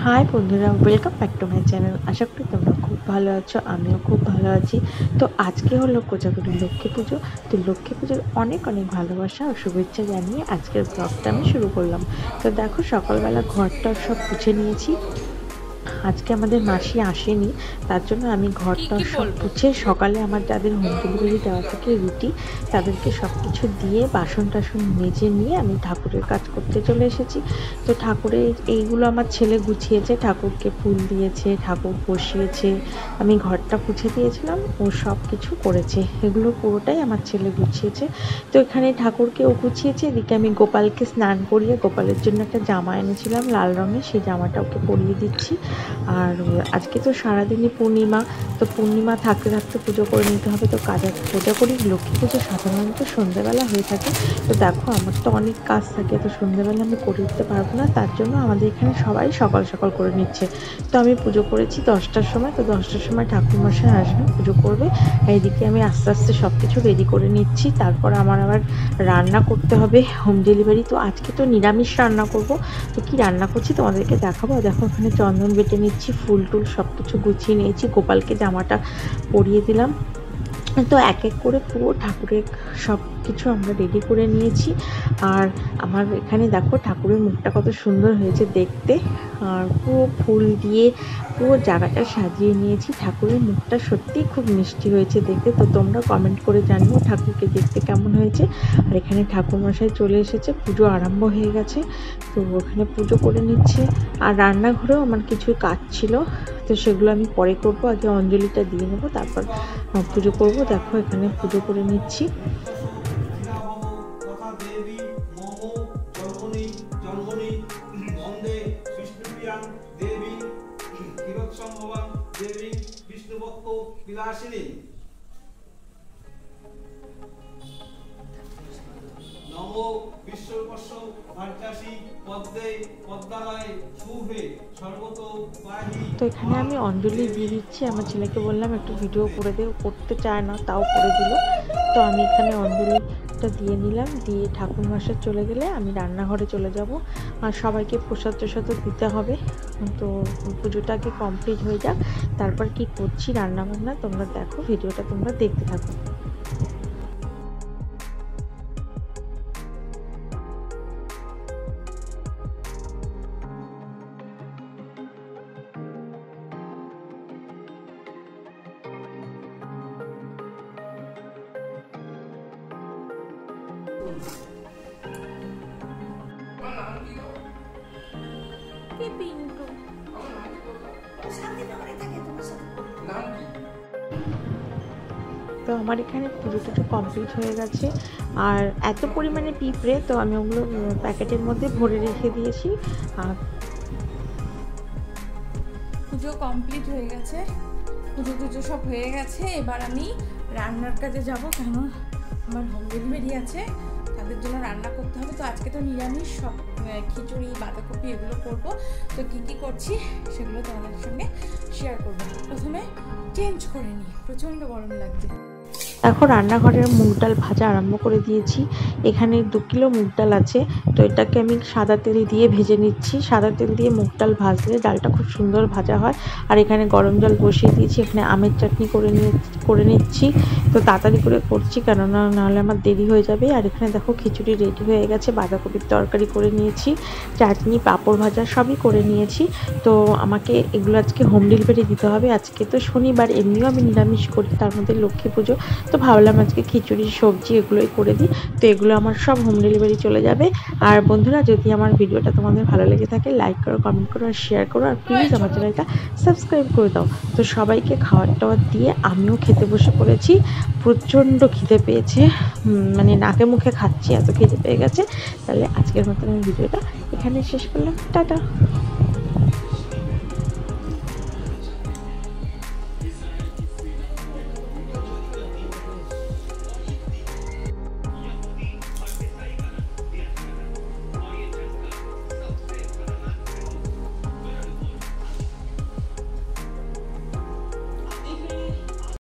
हाय बंधुरा welcome back to my channel. आशा करी तुम्हारा खूब भालो आछो, आमिओ खूब भालो आछि। तो आज के हलो कोजागरी लक्ष्मी पुजो। तो लक्ष्मी पुजोर अनेक अनेक भालोबासा और शुभेच्छा जानिए आजकेर ब्लगटा आमि शुरू करलाम। तो देखो सकालबेला घरटा सब मुछे निয়েছি। आज के आमादेर मासी आसेनी तार जोन्नो आमी घरटा सब मुछे सकाले आमार जादेर होम डेलिभारि देওয়া থাকে রুটি তাদেরকে সবকিছু দিয়ে বাসন টাসন মেজে নিয়ে আমি ঠাকুরের কাজ করতে চলে এসেছি। তো ঠাকুরের এইগুলো আমার ছেলে গুছিয়েছে, ঠাকুরকে ফুল দিয়েছে, ঠাকুর বসিয়েছে, আমি ঘরটা মুছে দিয়েছিলাম, ও সব কিছু করেছে। এগুলো পুরোটাই আমার ছেলে গুছিয়েছে। তো এখানে ঠাকুরকে ও গুছিয়েছে, এদিকে আমি গোপালকে স্নান করিয়ে গোপালের জন্য একটা জামা এনেছিলাম লাল রঙের, সেই জামাটা ওকে পরিয়ে দিচ্ছি। আর আজকে তো সারাদিনই পূর্ণিমা, তো পূর্ণিমা থাকতে থাকতে পুজো করে নিতে হবে। তো পূজা করি লক্ষ্মী পুজো সাধারণত সন্ধ্যাবেলা হয়ে থাকে। তো দেখো আমার তো অনেক কাজ থাকে, তো সন্ধ্যাবেলা আমি করে দিতে পারবো না, তার জন্য আমাদের এখানে সবাই সকাল সকাল করে নিচ্ছে। তো আমি পুজো করেছি 10টার সময়। তো 10টার সময় ঠাকুরমশাই আসবে, পুজো করবে। এইদিকে আমি আস্তে আস্তে সব কিছু রেডি করে নিচ্ছি। তারপর আমার আবার রান্না করতে হবে হোম ডেলিভারি। তো আজকে তো নিরামিষ রান্না করব। তো কী রান্না করছি তোমাদেরকে দেখাবো। দেখো এখানে চন্দন বেটে নিচ্ছি, ফুল টুল সব কিছু গুছিয়ে নিয়েছি, গোপালকে জামাটা পরিয়ে দিলাম। তো এক এক করে পুরো ঠাকুরের সব কিছু আমরা রেডি করে নিয়েছি। আর আমার এখানে দেখো ঠাকুরের মুখটা কত সুন্দর হয়েছে দেখতে, আর পুরো ফুল দিয়ে পুরো জায়গাটা সাজিয়ে নিয়েছি। ঠাকুরের মুখটা সত্যিই খুব মিষ্টি হয়েছে দেখতে। তো তোমরা কমেন্ট করে জানিও ঠাকুরকে দেখতে কেমন হয়েছে। আর এখানে ঠাকুরমশাই চলে এসেছে, পুজো আরম্ভ হয়ে গেছে। তো ওখানে পুজো করে নিচ্ছে। আর রান্নাঘরেও আমার কিছু কাজ ছিল, তো সেগুলো আমি পরে করব। আগে অঞ্জলিটা দিয়ে নেবো, তারপর পুজো করব। দেখো এখানে পুজো করে নিচ্ছি। তো এখানে আমি অঞ্জলি দিয়ে দিচ্ছি। আমার ছেলেকে বললাম একটু ভিডিও করে দে, করতে চায় না, তাও করে দিল। তো আমি এখানে অঞ্জলিটা দিয়ে নিলাম, দিয়ে ঠাকুরমশাই চলে গেলে আমি রান্নাঘরে চলে যাব। আর সবাইকে প্রসাদ টসাদ দিতে হবে। তো পুজোটাকে কমপ্লিট হয়ে যাক, তারপর কি করছি রান্নাবান্না তোমরা দেখো, ভিডিওটা তোমরা দেখতে থাকো। তো আমার এখানে পুজো টুজো কমপ্লিট হয়ে গেছে। আর এত পরিমাণে পিঁপড়ে, তো আমি ওগুলো প্যাকেটের মধ্যে ভরে রেখে দিয়েছি। আর পুজো কমপ্লিট হয়ে গেছে, পুজো টুজো সব হয়ে গেছে। এবার আমি রান্নার কাজে যাব, কেন আমার হোম ডেলিভারি আছে, তাদের জন্য রান্না করতে হবে। তো আজকে তো নিরামিষ, সব খিচুড়ি বাঁধাকপি এগুলো করব। তো কী কী করছি সেগুলো তোমাদের সঙ্গে শেয়ার করবো। প্রথমে চেঞ্জ করে নিই, প্রচণ্ড গরম লাগছে। দেখো রান্নাঘরের মুগ ডাল ভাজা আরম্ভ করে দিয়েছি। এখানে 2 কিলো মুগ ডাল আছে, তো এটাকে আমি সাদা তেল দিয়ে ভেজে নিচ্ছি। সাদা তেল দিয়ে মুগ ডাল ভাজলে ডালটা খুব সুন্দর ভাজা হয়। আর এখানে গরম জল বসিয়ে দিয়েছি, এখানে আমের চাটনি করে নিচ্ছি। তো তাড়াতাড়ি করে করছি, কেননা নাহলে আমার দেরি হয়ে যাবে। আর এখানে দেখো খিচুড়ি রেডি হয়ে গেছে, বাঁধাকপির তরকারি করে নিয়েছি, চাটনি পাঁপড় ভাজা সবই করে নিয়েছি। তো আমাকে এগুলো আজকে হোম ডেলিভারি দিতে হবে। আজকে তো শনিবার, এমনিও আমি নিরামিষ করি, তার মধ্যে লক্ষ্মী পুজো, তো ভাবলাম আজকে খিচুড়ি সবজি এগুলোই করে দিই। তো এগুলো আমার সব হোম ডেলিভারি চলে যাবে। আর বন্ধুরা যদি আমার ভিডিওটা তোমাদের ভালো লেগে থাকে লাইক করো, কমেন্ট করো আর শেয়ার করো। আর প্লিজ আমার চ্যানেলটা সাবস্ক্রাইব করে দাও। তো সবাইকে খাওয়ার টাওয়ার দিয়ে আমিও খেতে বসে পড়েছি। প্রচণ্ড খিদে পেয়েছে, মানে নাকে মুখে খাচ্ছি, এত খিদে পেয়ে গেছে। তাহলে আজকের মতন আমি ভিডিওটা এখানে শেষ করলাম, টাটা।